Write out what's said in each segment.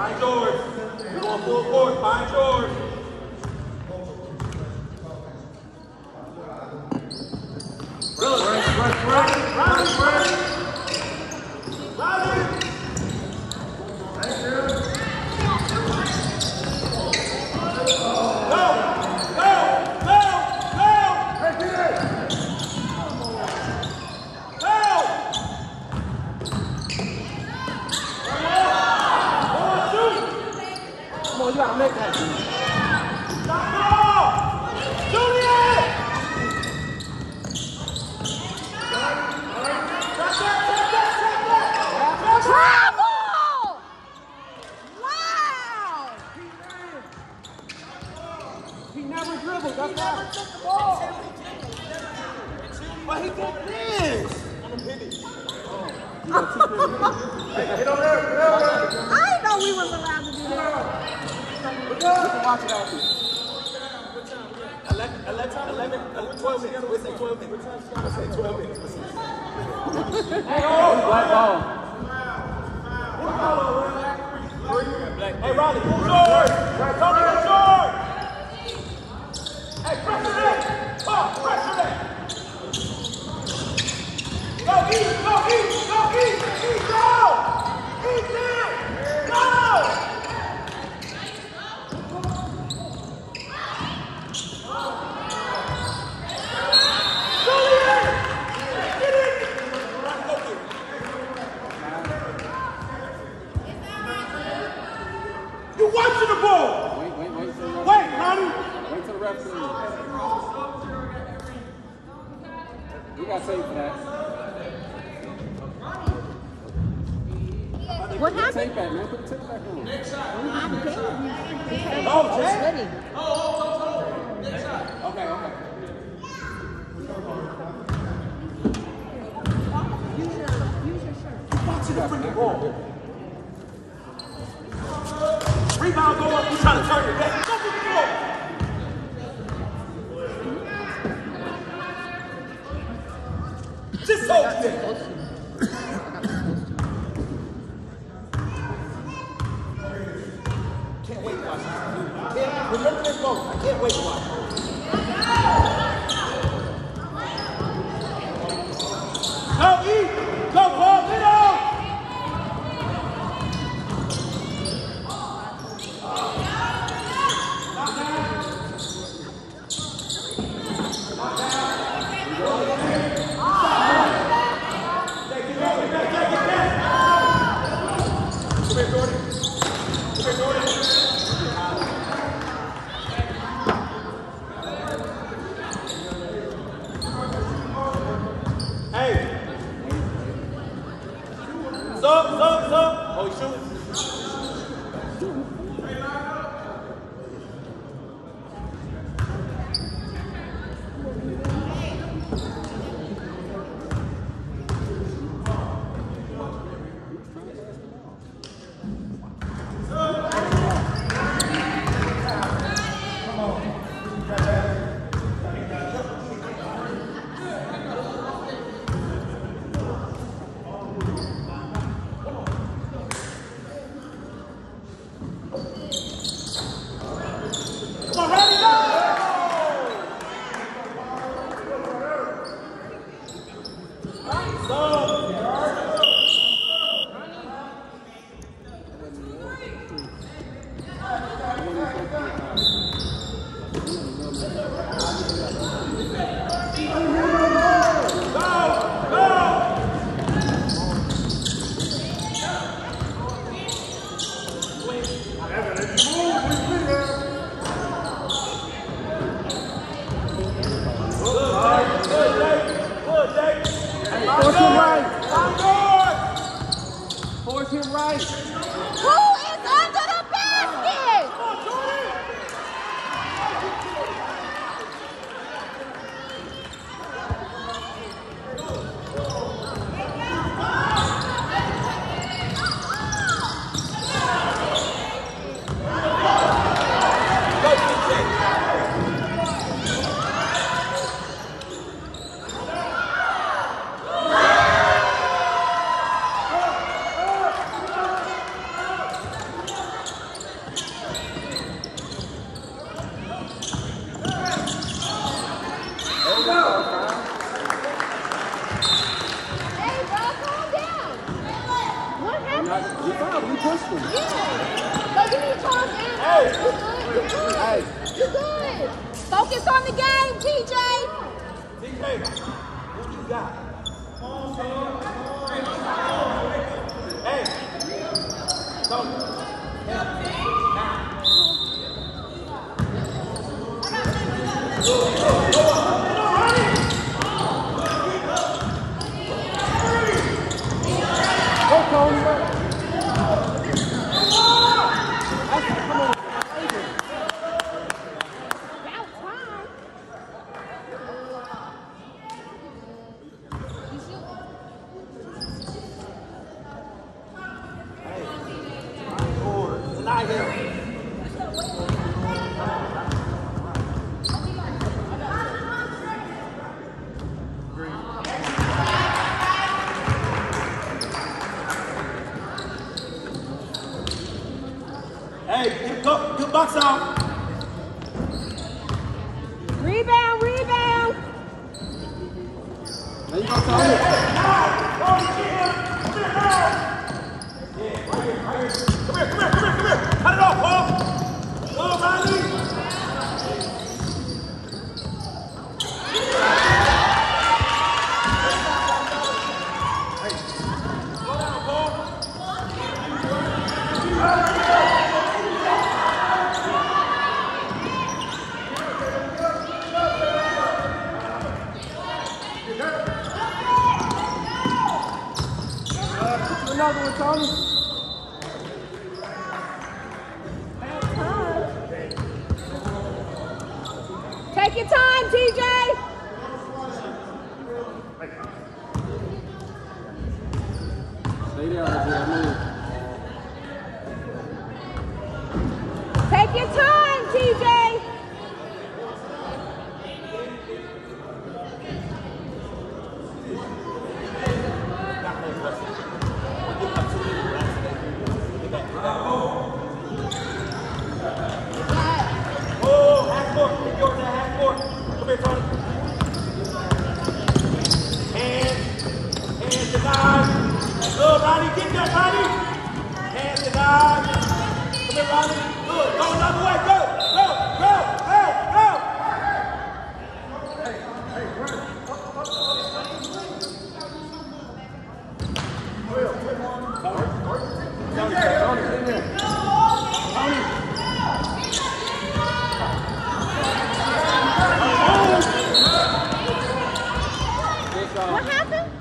Find yours. We're going full court. Find yours. You gotta make that. Travel! Wow! He never dribbled. That's why. Took the ball. But he did this. Get on there. I didn't know we was allowed to do that. You can watch it out here. 12 minutes. We'll say 12 minutes. We'll say 12 minutes. Black ball. Hey, Riley, George! Tony, George! Hey, pressure that! Oh, pressure that! Go, eat! Go, eat! Go, eat! Eat, go! Eat it! Go! You're watching the ball! Wait, Ronnie! Wait till the ref sees. We got saved for that. What happened? Tape back, man. Put the tape back on. I'm kidding. Oh, Jay? Ready. Okay. Use your shirt. Watching the freaking ball. Rebound go up, you trying to turn it back. Go to the floor. Just hold it there. Can't wait to watch this. Remember this moment. I can't wait to watch it. Go, eat. Go, Paul. Get out. Oh, he's shooting. Force him right. Who is under the basket? No, you need Charles and you good. Hey. You good. Focus on the game, TJ. TJ, what you got? Hey. Go, Tony. Hey, good box out. Rebound, rebound. There you go, Tony. Come here. Cut it off, Paul. Go, Riley. Go down, Paul. Another one, Tony. Take your time, TJ. Stay there, RJ. Move. Take your time, TJ. Oh, half court. Yours at half court. Come here, Tony. Hands denied. Good, Ronnie. Get that, Ronnie. Hands denied. Come here, Ronnie. Good. Go another way. Go. Tony, stay there. Tony. What happened?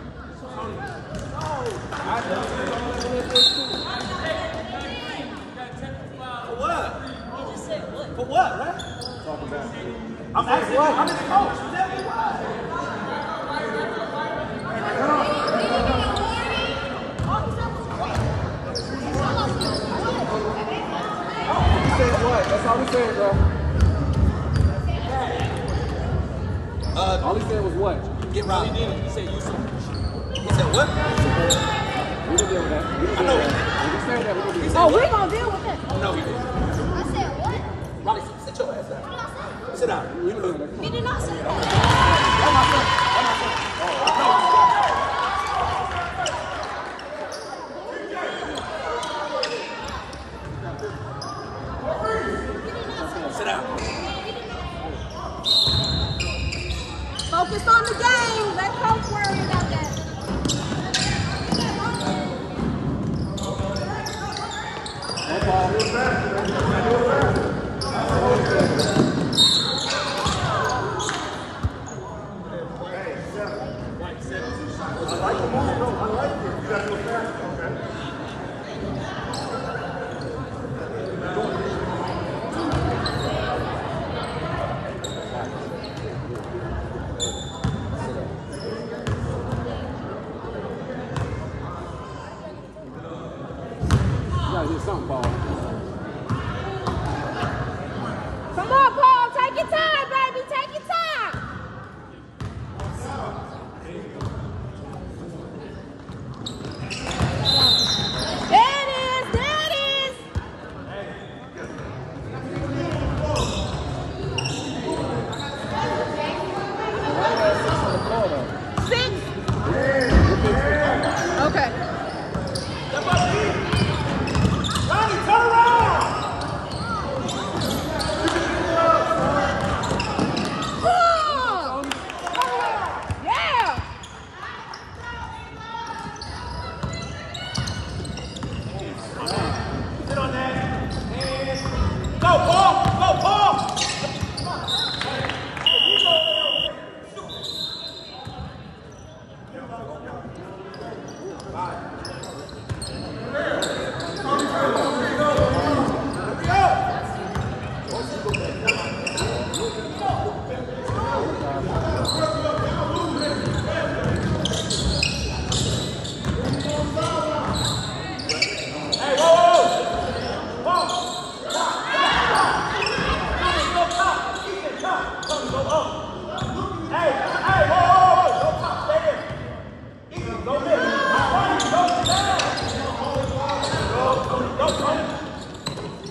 For what, right? Talk about it. I'm asking what? I'm the coach. Tell me why. He said what? That's all he said, bro. All he said was what? Get Riley. He said you said. He said what? We can deal with that. We can deal with that. If he said that, we can deal with that. Oh, we're gonna deal with it. No, he didn't. I said what? Riley, sit your ass down. Sit down. We can deal with that. He did not say that. Sit down. Focus on the game. Let coach worry about that. No ball. Real fast. You gotta do something, ball. Come on, Paul. Take your time, baby. Take your time. There it is. There it is. Six. Okay. Ronnie,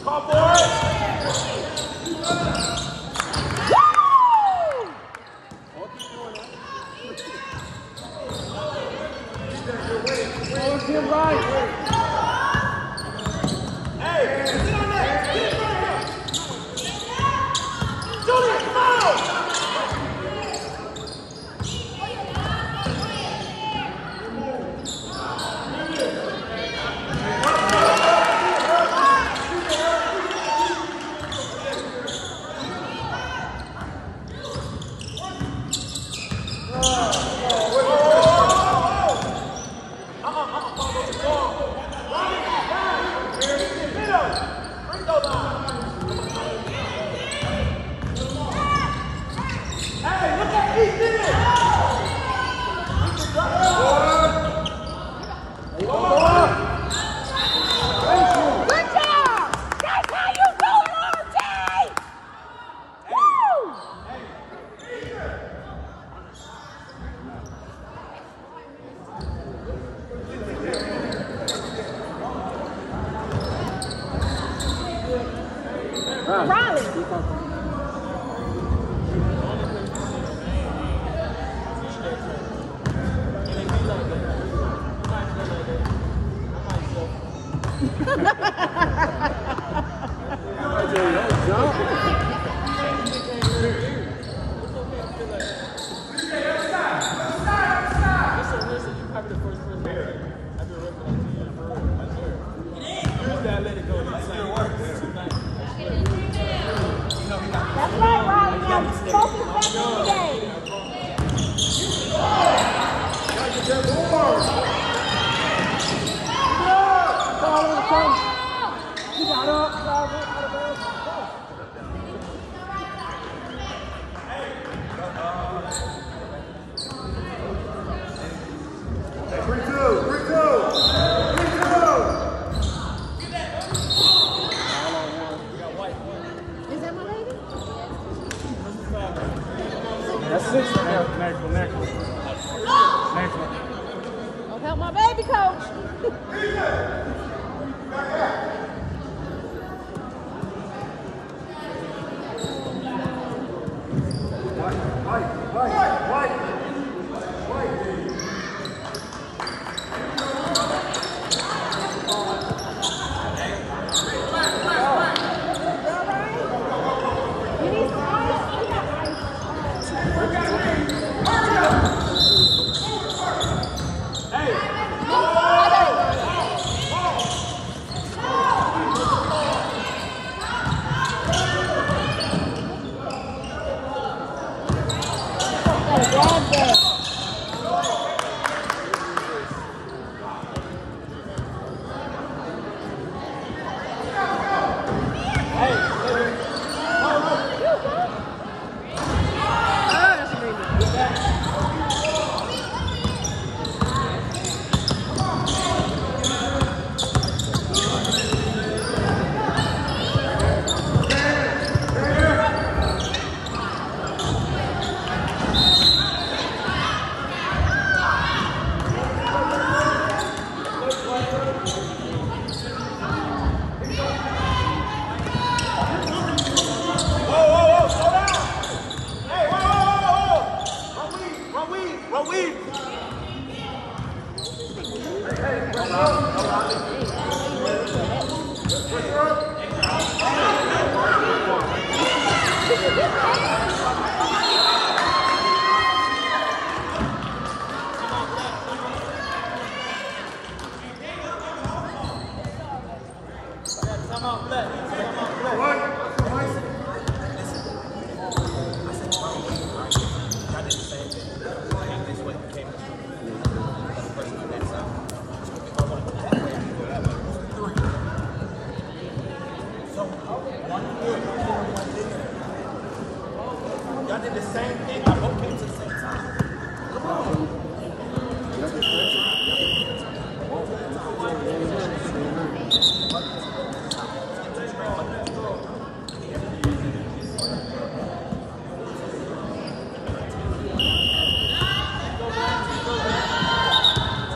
Call for it. Get right. Hey, sit on that. Get it right here. Julian, come on. Y'all did the same thing. I both came to the same time. Come on.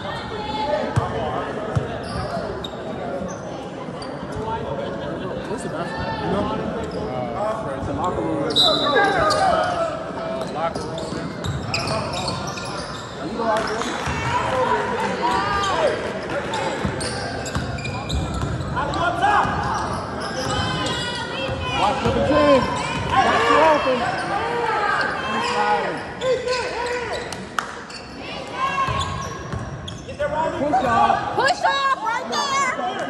What's the Locker room. Locker room. You go out there. Watch number 10. Got you open. Push off. Push off right there.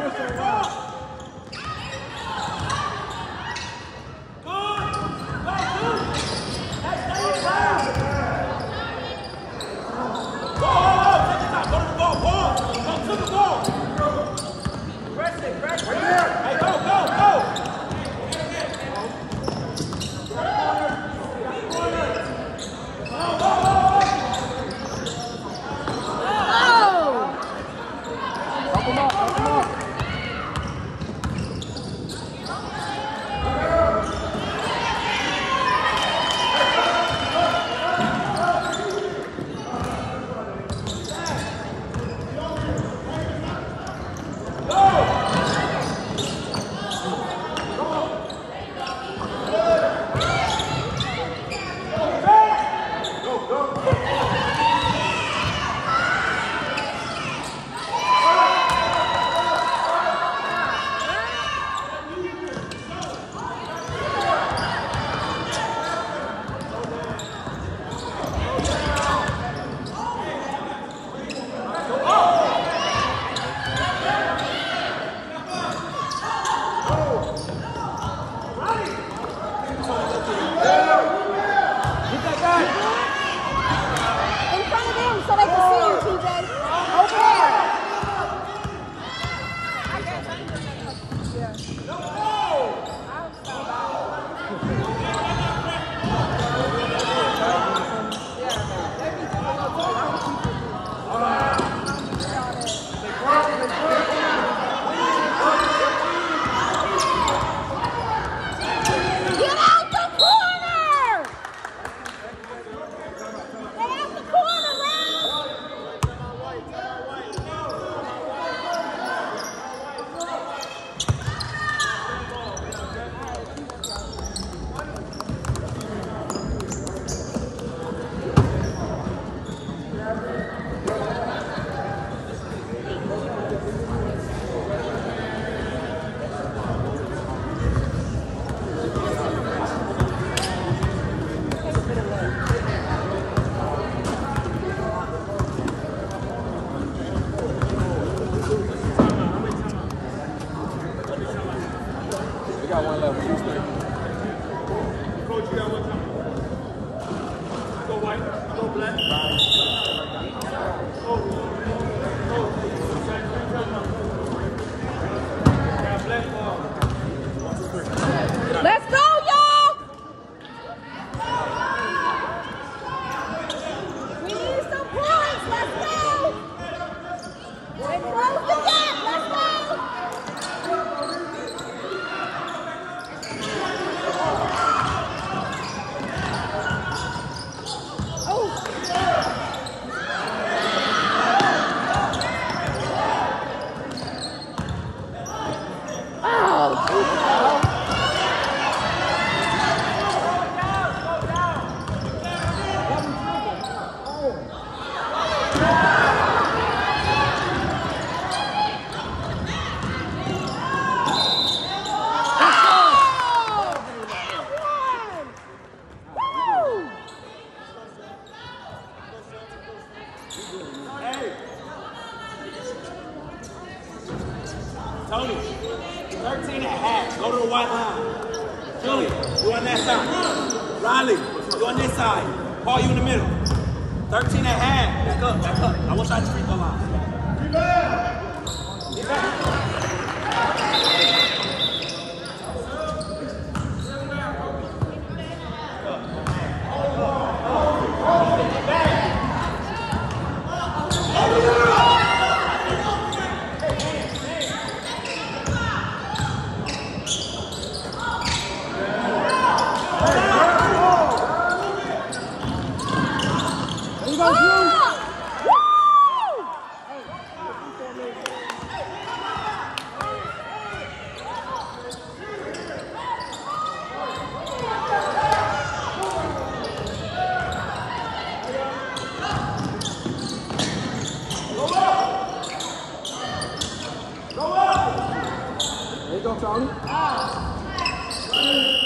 Let's go, y'all! We need some points. Let's go! And close the gap. Let's go! Tony, 13 and a half. Go to the white line. Julie, you on that side. Riley, you on this side. Paul, you in the middle. 13 and a half. Back up, back up. I want y'all to free throw line. There you go, Drew. go, Tony.